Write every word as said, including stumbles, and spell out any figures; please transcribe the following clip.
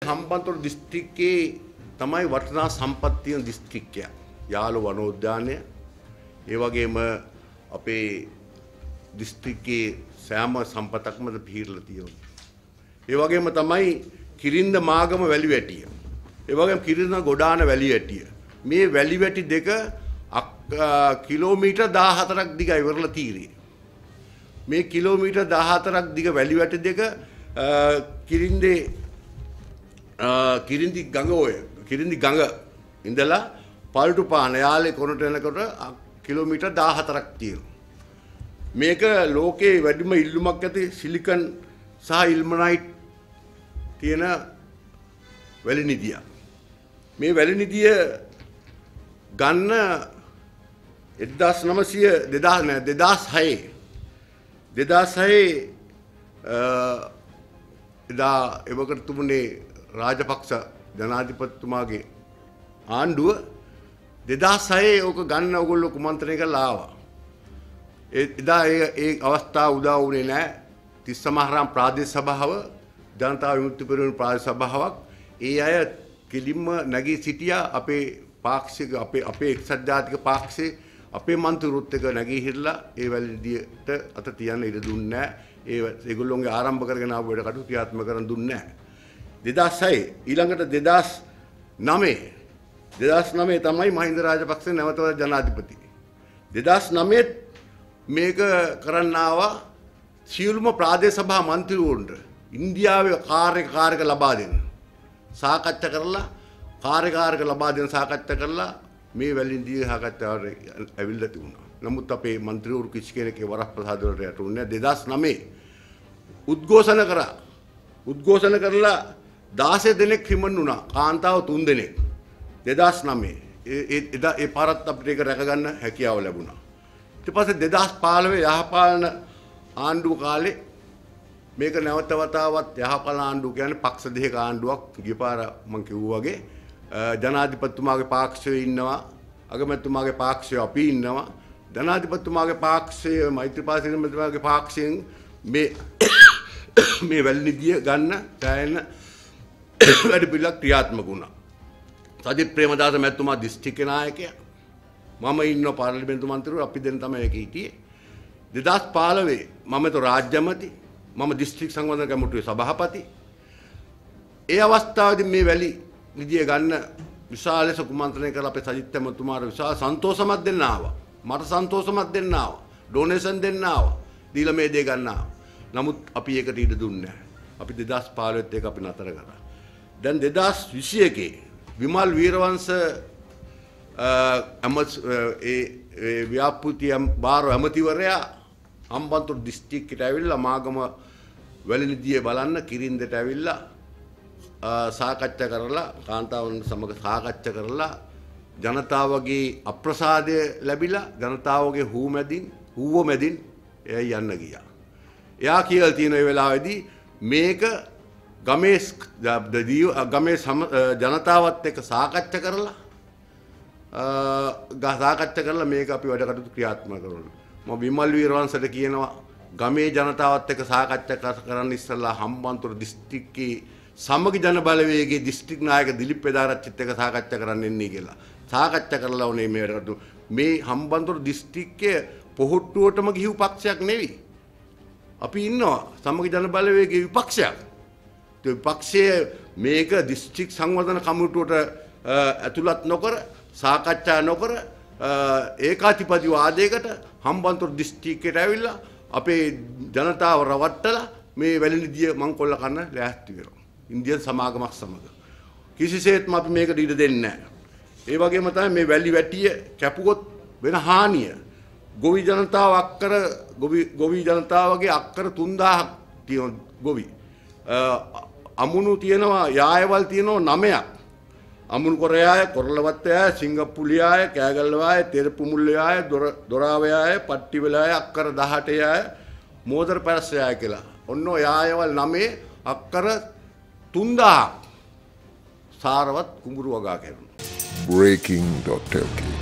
හම්බන්තොට දිස්ත්‍රික්කයේ තමයි වටිනා සම්පත් තියෙන දිස්ත්‍රික්කය. යාල වනෝද්‍යානය ඒ වගේම අපේ දිස්ත්‍රික්කයේ සෑම සම්පතක්ම පිහිරලා තියෙනවා. ඒ වගේම තමයි කිරින්ද මාගම වැලිවැටිය. ඒ වගේම කිරින්ද ගොඩාන වැලිවැටිය. මේ වැලිවැටි දෙක කිලෝමීටර් දහහතරක් දිගයි ඉවරලා තීරේ. මේ කිලෝමීටර් දහහතරක් දිග වැලිවැටි දෙක කිරින්දේ කිරින්දි ගඟ ඔය කිරින්දි ගඟ ඉඳලා පල්ටුපාන යාලේ කොනට එනකොට කිලෝමීටර් දහහතරක් තියෙනවා. මේක ලෝකේ වැඩිම ඉල්ලුමක් ඇති සිලිකන් සහ ඉල්මනයිට් තියෙන වැලි නිදිය. මේ වැලි නිදිය ගන්න එක්දාස් නවසිය දෙදාස් නෑ දෙදාස් හය දෙදාස් හය එදා එවකට තුමුනේ රාජපක්ෂ ජනාධිපතිතුමාගේ ආණ්ඩුව දෙදාස් හයේ ඕක ගන්න ඕගොල්ලෝ කුමන්ත්‍රණය කරලා ආවා. එදා ඒ ඒ අවස්ථාව උදා වුණේ නැහැ. තිස්සමහරම් ප්‍රාදේශ සභාව ජනතා විමුක්ති පෙරමුණ ප්‍රාදේශ සභාවක් ඒ අය කෙලින්ම නැගී සිටියා අපේ පාක්ෂික අපේ අපේ එක්සත් ජාතික පාක්ෂයේ අපේ මන්ත්‍රීවරුත් එක්ක නැගී හිටලා ඒ වැලිදියට අත තියන්න ඉඩ දුන්නේ නැහැ. ඒ ඒගොල්ලෝගේ ආරම්භ කරගෙන ආපු වැඩ කටයුතු ක්‍රියාත්මක කරන්න දුන්නේ නැහැ. දෙදාස් හය ඊළඟට දෙදාස් නවය දෙදාස් නවය තමයි මහින්ද රාජපක්ෂ නැවත ජනාධිපති. දෙදාස් නවය මේක කරන්න ආවා සියලුම ප්‍රාදේශ සභා මන්ත්‍රීවරුන්ට ඉන්දියාවේ කාර්යකාරක ලබා දෙන්න. සාකච්ඡා කරලා කාර්යකාරක ලබා දෙන්න සාකච්ඡා කරලා මේ වැලින්දිය සාකච්ඡාවට ඇවිල්ලා තිබුණා. නමුත් අපේ මන්ත්‍රීවරු කිසි කෙනෙක්ගේ වරප්‍රසාද වලට යටුන්නේ නැහැ. දෙදාස් නවය උද්ඝෝෂණ කරා. උද්ඝෝෂණ කරලා දාසය දෙනෙක් හිමන් වුණා. කාන්තාව තුන් දෙනෙක්. දෙදාස් නවය ඒ එදා ඒ පාරත් අපිට ඒක රැකගන්න හැකියාව ලැබුණා. ඊට පස්සේ දෙදාස් පහළොව යහපාලන ආණ්ඩුව කාලේ මේක නැවත වතාවක් යහපාලන ආණ්ඩුව කියන්නේ පක්ෂ දෙකක ආණ්ඩුවක්. ගියපාර මම කිව්වා වගේ ජනාධිපතිතුමාගේ පාක්ෂයේ ඉන්නවා, අගමැතිතුමාගේ පාක්ෂයේ අපි ඉන්නවා. ජනාධිපතිතුමාගේ පාක්ෂයේ මෛත්‍රීපාල සිරිසේනතුමාගේ පාක්ෂයෙන් මේ මේ වැලිනිදිය ගන්න දැනෙන වැඩ පිළිවෙලක් ක්‍රියාත්මක වුණා. සජිත් ප්‍රේමදාස මැතිතුමා දිස්ත්‍රික්ක නායකයා. මම ඉන්න පාර්ලිමේන්තු මන්ත්‍රීවරු අපි දෙන්න තමයි ඒක හිටියේ. දෙදාස් පහළොව මම તો රාජ්‍ය ඇමති, මම දිස්ත්‍රික් සංවර්ධන කමිටුවේ සභාපති. ඒ අවස්ථාවේදී මේ වැලි නිදිය ගන්න විශාල ලෙස කුමන්ත්‍රණය කරලා අපේ සජිත් ඇමතුමාට විශාල සන්තෝෂමත් දෙන්න ආවා. මට සන්තෝෂමත් දෙන්න ආවා. ඩොනේෂන් දෙන්න ආවා. දීලා මේ දේ ගන්න ආවා. නමුත් අපි ඒකට ඉඩ දුන්නේ නැහැ. අපි දෙදාස් පහළොව එක අපි නතර කරා. දැන් දෙදාස් විසි එකේ විමල් වීරවංශ අමස් ඒ ව්‍යාපෘති බාර ඇමතිවරයා හම්බන්තොට දිස්ත්‍රික්කයට ඇවිල්ලා මාගම වැලිනිදිය බලන්න කිරින්දට ඇවිල්ලා සාකච්ඡා කරලා කාන්තාවන් සමග සාකච්ඡා කරලා ජනතාවගේ අප්‍රසාදය ලැබිලා ජනතාවගේ හූ මැදින් හූව මැදින් එය යන්න ගියා. එයා කියලා තියෙන ඒ වෙලාවේදී මේක ගමේ ගමේ ජනතාවත් එක්ක සාකච්ඡා කරලා සාකච්ඡා කරලා මේක අපි වැඩ කටයුතු ක්‍රියාත්මක කරනවා. මම විමල් වීරවංශට කියනවා ගමේ ජනතාවත් එක්ක සාකච්ඡා කරන්න ඉස්සෙල්ලා හම්බන්තොට දිස්ත්‍රික්කයේ සමගි ජන බලවේගයේ දිස්ත්‍රික් නායක දිලිප් පෙදාරච්චිත් එක්ක සාකච්ඡා කරන්න එන්නේ කියලා. සාකච්ඡා කරලා උනේ මේ වැඩ කටයුතු. මේ හම්බන්තොට දිස්ත්‍රික්කයේ පොහොට්ටුවටම ගිහු පක්ෂයක් නෙවෙයි. අපි ඉන්නවා සමගි ජන බලවේගයේ විපක්ෂයක්. ඒ විපක්ෂයේ මේක දිස්ත්‍රික් සංවර්ධන කමිටුවට ඇතුළත් නොකර සාකච්ඡා නොකර ඒකාධිපති වාදයකට හම්බන්තොට දිස්ත්‍රික්කයට ඇවිල්ලා අපේ ජනතාව රවට්ටලා මේ වැලිනිදිය මංකොල්ල කන්න ලෑස්ති වෙනවා. ඉන්දියන් සමාගමක් සමග. කිසිසේත්ම අපි මේකට ඉඩ දෙන්නේ නැහැ. ඒ වගේම තමයි මේ වැලි වැටිය කැපුවොත් වෙන හානිය. ගොවි ජනතාව අක්කර ගොවි ගොවි ජනතාවගේ අක්කර තුන්දාහක් තියෙන ගොවි. අමුණු තියෙනවා යායවල් තියෙනවා නවයක්. අමුණු කොරයාය, කොරළවත්තයාය, සිංගප්පුලියාය, කෑගල්ලවාය, තෙරපුමුල්ලයාය, දොරාවයාය, පට්ටිවලාය, අක්කර දහඅටයාය, මෝදර පැරස්සයාය කියලා. ඔන්න යායවල් නවයේ අක්කර තුන්දාහක් සාරවත් කුඹුරු වගා කරනවා. breaking.lk